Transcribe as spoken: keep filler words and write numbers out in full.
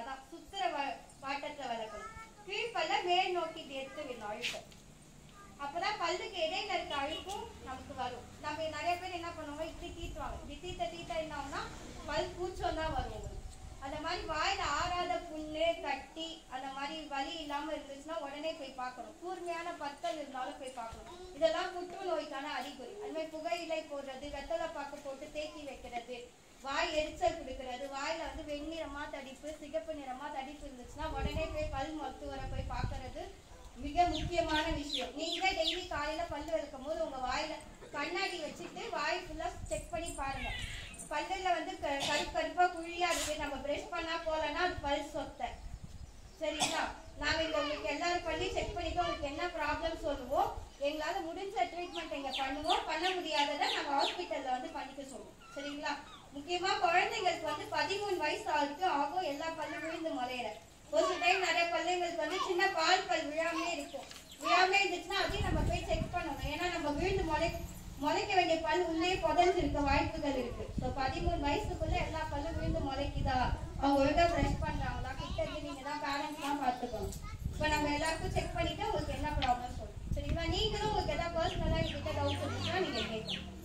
அவ்வளவுதான். சுத்துற வாட்டத்துல வளர்க்கணும். கீழ்பல்ல மேல் நோக்கி எடுத்து விடணும் அழுத்தம். அப்பதான் பல்லுக்கு இடையில இருக்க அழுக்கும் நமக்கு வரும். நம்ம நிறைய பேர் என்ன பண்ணுவாங்க, இப்படி தீட்டுவாங்க. இப்படி தீட்ட தீட்ட என்ன ஆகும்னா பல் கூச்சம் தான் வரும். அந்த மாதிரி வாயில ஆறாத புண்ணு கட்டி அந்த மாதிரி வலி இல்லாம இருந்துச்சுன்னா உடனே போய் பார்க்கணும். கூர்மையான பற்கள் இருந்தாலும் போய் பார்க்கணும். இதெல்லாம் புற்றுநோய்க்கான அறிகுறி. அது மாதிரி புகையிலை போடுறது, வெத்தலை பாக்கு போட்டு தேக்கி வைக்கிறது, வாய் எரிச்சல் கொடுக்கறது, வாயில வந்து வெண்ணிறமா தடிப்பு சிகப்பு நிறமா தடிப்பு இருந்துச்சுன்னா உடனே போய் பல் மருத்துவரை போய் பார்க்கறது மிக முக்கியமான விஷயம். நீங்க டெய்லி காலையில பல்லு விளக்கும் போது உங்க வாயில கண்ணாடி வச்சுட்டு வாய் ஃபுல்லா செக் பண்ணி பாருங்க. பல்லுல வந்து கருப்பு கருப்பா குழியா இருக்கு, நம்ம பிரஷ் பண்ணா போலன்னா அது பல் சொத்தை. சரிங்களா? நாங்க இங்க உங்களுக்கு எல்லாரும் பல்லி செக் பண்ணிட்டு உங்களுக்கு என்ன ப்ராப்ளம் சொல்லுவோம். எங்களால முடிஞ்ச ட்ரீட்மெண்ட் எங்க பண்ணுவோம். பண்ண முடியாததை நாங்க ஹாஸ்பிட்டல்ல வந்து பண்ணிக்க சொல்லுவோம். சரிங்களா? முக்கியமா குழந்தைங்களுக்கு வந்து பதிமூணு வயசு ஆகுது ஆகும் எல்லா பல்லு விழுந்து முளையிற. ஒரு டைம் நிறைய பல்லுங்களுக்கு வந்து சின்ன பால் பல் விழாமே இருக்கும். விழாமே இருந்துச்சுன்னா அதையும் நம்ம போய் செக் பண்ணணும். ஏன்னா நம்ம விழுந்து முளை முளைக்க வேண்டிய பல் உள்ளே புதஞ்சிருக்க வாய்ப்புகள் இருக்கு. ஸோ பதிமூணு வயசுக்குள்ள எல்லா பல்லும் விழுந்து முளைக்குதா, அவங்க ஒழுங்கா பிரஷ் பண்றாங்களா, கிட்ட இருந்து நீங்க தான் பேரண்ட்ஸ் தான் பார்த்துக்கணும். இப்போ நம்ம எல்லாருக்கும் செக் பண்ணிட்டு உங்களுக்கு என்ன ப்ராப்ளம் சொல்லுங்க. சரிங்களா? நீங்களும் உங்களுக்கு ஏதாவது பர்சனலா கிட்ட டவுட் இருந்துச்சுன்னா நீங்க கேட்கணும்.